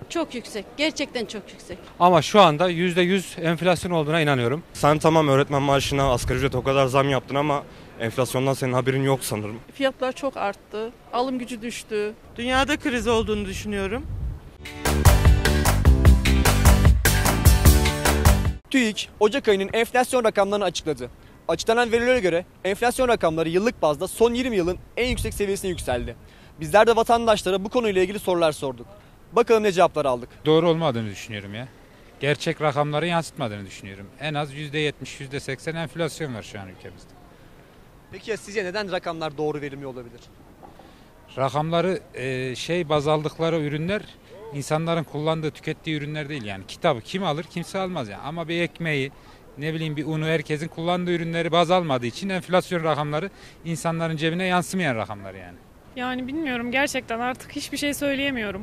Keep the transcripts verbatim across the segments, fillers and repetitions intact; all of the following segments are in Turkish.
Çok yüksek. Gerçekten çok yüksek. Ama şu anda yüzde yüz enflasyon olduğuna inanıyorum. Sen tamam öğretmen maaşına, asgari ücret o kadar zam yaptın ama enflasyondan senin haberin yok sanırım. Fiyatlar çok arttı. Alım gücü düştü. Dünyada kriz olduğunu düşünüyorum. TÜİK, Ocak ayının enflasyon rakamlarını açıkladı. Açıklanan verilere göre enflasyon rakamları yıllık bazda son yirmi yılın en yüksek seviyesine yükseldi. Bizler de vatandaşlara bu konuyla ilgili sorular sorduk. Bakalım ne cevaplar aldık. Doğru olmadığını düşünüyorum ya. Gerçek rakamları yansıtmadığını düşünüyorum. En az yüzde yetmiş yüzde seksen enflasyon var şu an ülkemizde. Peki ya sizce neden rakamlar doğru verilmiyor olabilir? Rakamları e, şey baz aldıkları ürünler insanların kullandığı, tükettiği ürünler değil yani. Kitabı kim alır kimse almaz yani. Ama bir ekmeği, ne bileyim bir unu, herkesin kullandığı ürünleri baz almadığı için enflasyon rakamları insanların cebine yansımayan rakamlar yani. Yani bilmiyorum, gerçekten artık hiçbir şey söyleyemiyorum.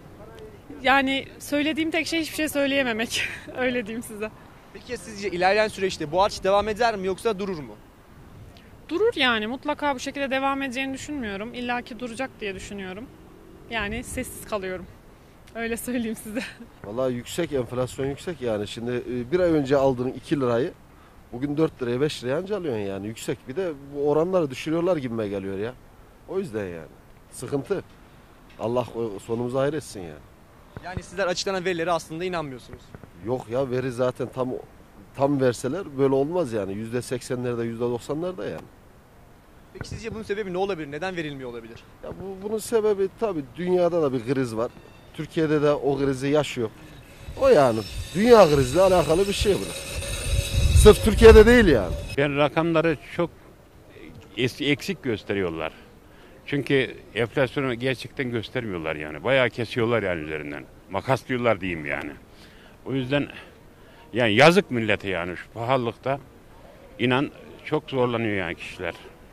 Yani söylediğim tek şey hiçbir şey söyleyememek. Öyle diyeyim size. Peki ya sizce ilerleyen süreçte bu artış devam eder mi yoksa durur mu? Durur yani, mutlaka bu şekilde devam edeceğini düşünmüyorum. İlla ki duracak diye düşünüyorum. Yani sessiz kalıyorum. Öyle söyleyeyim size. Vallahi yüksek, enflasyon yüksek yani. Şimdi bir ay önce aldığın iki lirayı bugün dört liraya beş liraya anca alıyorsun yani. Yüksek. Bir de bu oranları düşürüyorlar gibime geliyor ya. O yüzden yani. Sıkıntı. Allah sonumuzu hayır etsin yani. Yani sizler açıklanan verilere aslında inanmıyorsunuz. Yok ya, veri zaten tam tam verseler böyle olmaz yani. yüzde seksenlerde yüzde doksanlarda yani. Peki sizce bunun sebebi ne olabilir? Neden verilmiyor olabilir? Ya bu, bunun sebebi tabii dünyada da bir kriz var. Türkiye'de de o krizi yaşıyor. O yani dünya krizle alakalı bir şey bu. Sırf Türkiye'de değil yani. Ben rakamları çok eksik gösteriyorlar. Çünkü enflasyonu gerçekten göstermiyorlar yani. Bayağı kesiyorlar yani üzerinden. Makaslıyorlar diyeyim yani. O yüzden yani yazık millete yani şu pahalılıkta inan çok zorlanıyor yani kişiler.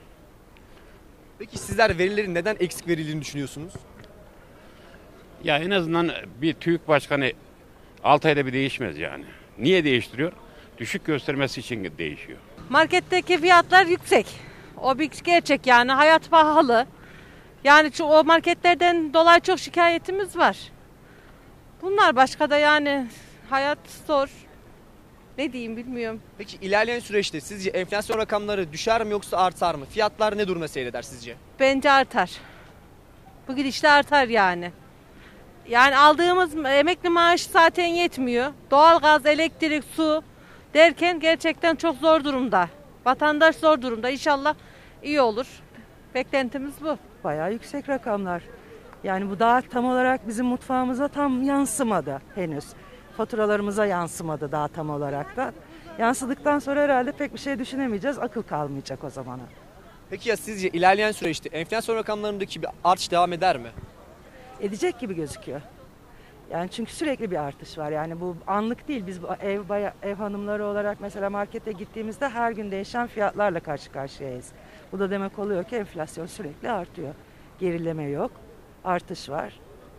Peki sizler verilerin neden eksik verildiğini düşünüyorsunuz? Ya en azından bir TÜİK başkanı altı ayda bir değişmez yani. Niye değiştiriyor? Düşük göstermesi için değişiyor. Marketteki fiyatlar yüksek. O bir gerçek yani, hayat pahalı. Yani şu, o marketlerden dolayı çok şikayetimiz var. Bunlar başka da yani hayat zor. Ne diyeyim bilmiyorum. Peki ilerleyen süreçte sizce enflasyon rakamları düşer mi yoksa artar mı? Fiyatlar ne duruma seyreder sizce? Bence artar. Bu gidişle artar yani. Yani aldığımız emekli maaşı zaten yetmiyor. Doğalgaz, elektrik, su derken gerçekten çok zor durumda. Vatandaş zor durumda. İnşallah iyi olur. Beklentimiz bu. Bayağı yüksek rakamlar. Yani bu daha tam olarak bizim mutfağımıza tam yansımadı henüz. Faturalarımıza yansımadı daha tam olarak da. Yansıdıktan sonra herhalde pek bir şey düşünemeyeceğiz. Akıl kalmayacak o zamana. Peki ya sizce ilerleyen süreçte enflasyon rakamlarındaki bir artış devam eder mi? Edecek gibi gözüküyor. Yani çünkü sürekli bir artış var. Yani bu anlık değil. Biz ev baya, ev hanımları olarak mesela markete gittiğimizde her gün değişen fiyatlarla karşı karşıyayız. Bu da demek oluyor ki enflasyon sürekli artıyor. Gerileme yok. Artış var.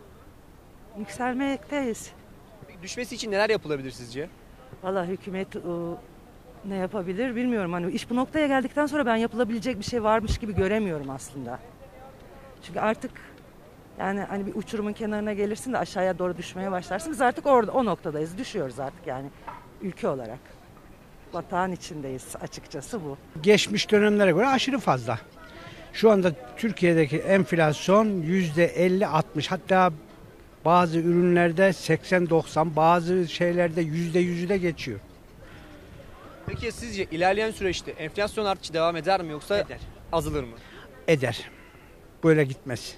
Yükselmekteyiz. Peki düşmesi için neler yapılabilir sizce? Vallahi hükümet o, ne yapabilir bilmiyorum. Hani iş bu noktaya geldikten sonra ben yapılabilecek bir şey varmış gibi göremiyorum aslında. Çünkü artık yani hani bir uçurumun kenarına gelirsin de aşağıya doğru düşmeye başlarsın. Biz artık orada o noktadayız. Düşüyoruz artık yani ülke olarak. Batağın içindeyiz açıkçası bu. Geçmiş dönemlere göre aşırı fazla. Şu anda Türkiye'deki enflasyon yüzde elli altmış, hatta bazı ürünlerde seksen doksan, bazı şeylerde yüzde yüzü de geçiyor. Peki sizce ilerleyen süreçte enflasyon artışı devam eder mi yoksa eder. Azalır mı? Eder. Böyle gitmez.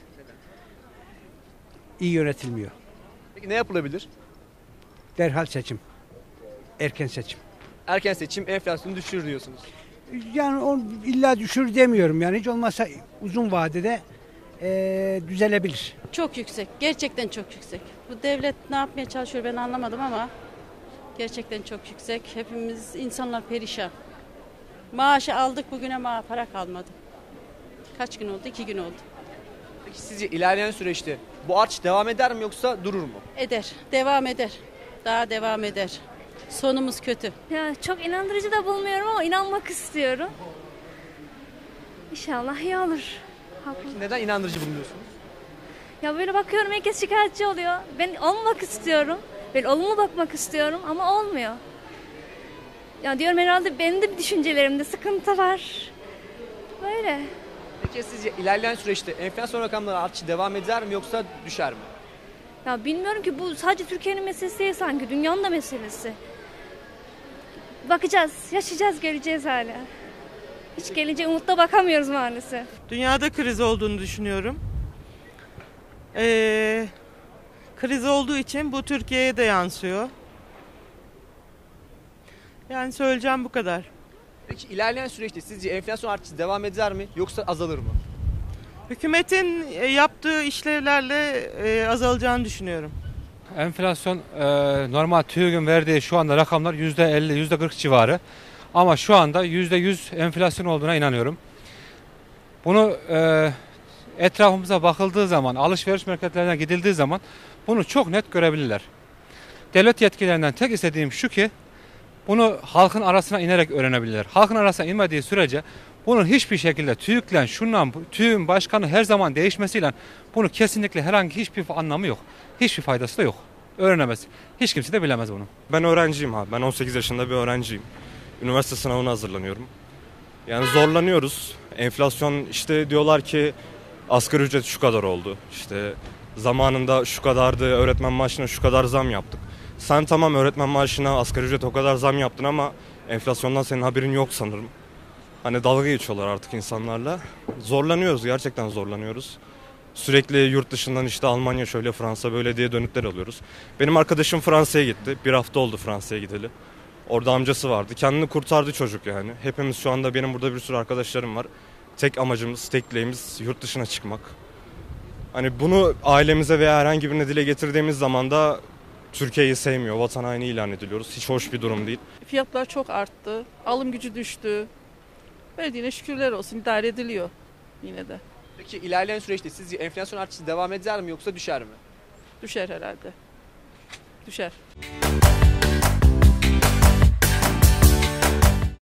İyi yönetilmiyor. Peki ne yapılabilir? Derhal seçim. Erken seçim. Erken seçim enflasyonu düşürür diyorsunuz. Yani on, illa düşür demiyorum yani, hiç olmazsa uzun vadede e, düzelebilir. Çok yüksek. Gerçekten çok yüksek. Bu devlet ne yapmaya çalışıyor ben anlamadım ama gerçekten çok yüksek. Hepimiz insanlar perişan. Maaşı aldık bugüne ma para kalmadı. Kaç gün oldu? İki gün oldu. Peki sizce ilerleyen süreçte bu artış devam eder mi yoksa durur mu? Eder. Devam eder. Daha devam eder. Sonumuz kötü. Ya çok inandırıcı da bulmuyorum ama inanmak istiyorum. İnşallah iyi olur. Peki neden inandırıcı bulmuyorsunuz? Ya böyle bakıyorum herkes şikayetçi oluyor. Ben olmamak istiyorum. Ben olumlu bakmak istiyorum ama olmuyor. Ya diyorum herhalde benim de bir düşüncelerimde sıkıntı var. Böyle. Peki sizce ilerleyen süreçte enflasyon rakamları artışı devam eder mi yoksa düşer mi? Ya bilmiyorum ki bu sadece Türkiye'nin meselesi değil sanki. Dünyanın da meselesi. Bakacağız, yaşayacağız, göreceğiz hala. Hiç geleceğe umutla bakamıyoruz maalesef. Dünyada kriz olduğunu düşünüyorum. Ee, kriz olduğu için bu Türkiye'ye de yansıyor. Yani söyleyeceğim bu kadar. Peki ilerleyen süreçte sizce enflasyon artışı devam eder mi yoksa azalır mı? Hükümetin e, yaptığı işlevlerle e, azalacağını düşünüyorum. Enflasyon e, normal TÜİK'in verdiği şu anda rakamlar yüzde elli yüzde kırk civarı. Ama şu anda yüzde yüz enflasyon olduğuna inanıyorum. Bunu e, etrafımıza bakıldığı zaman, alışveriş merkezlerine gidildiği zaman bunu çok net görebilirler. Devlet yetkililerinden tek istediğim şu ki bunu halkın arasına inerek öğrenebilirler. Halkın arasına inmediği sürece bunun hiçbir şekilde TÜİK'le, şundan, TÜİK'in başkanı her zaman değişmesiyle bunu kesinlikle herhangi hiçbir anlamı yok. Hiçbir faydası da yok. Öğrenemez. Hiç kimse de bilemez bunu. Ben öğrenciyim abi. Ben on sekiz yaşında bir öğrenciyim. Üniversite sınavına hazırlanıyorum. Yani zorlanıyoruz. Enflasyon işte diyorlar ki asgari ücret şu kadar oldu. İşte zamanında şu kadardı, öğretmen maaşına şu kadar zam yaptık. Sen tamam öğretmen maaşına asgari ücret o kadar zam yaptın ama enflasyondan senin haberin yok sanırım. Hani dalga geçiyorlar artık insanlarla. Zorlanıyoruz, gerçekten zorlanıyoruz. Sürekli yurt dışından işte Almanya şöyle, Fransa böyle diye dönütler alıyoruz. Benim arkadaşım Fransa'ya gitti. Bir hafta oldu Fransa'ya gideli. Orada amcası vardı. Kendini kurtardı çocuk yani. Hepimiz şu anda, benim burada bir sürü arkadaşlarım var. Tek amacımız, tek dileğimiz yurt dışına çıkmak. Hani bunu ailemize veya herhangi birine dile getirdiğimiz zaman da Türkiye'yi sevmiyor, vatan haini ilan ediliyoruz. Hiç hoş bir durum değil. Fiyatlar çok arttı, alım gücü düştü. Verdiğine şükürler olsun, idare ediliyor yine de. Peki ilerleyen süreçte sizce enflasyon artışı devam eder mi yoksa düşer mi? Düşer herhalde. Düşer.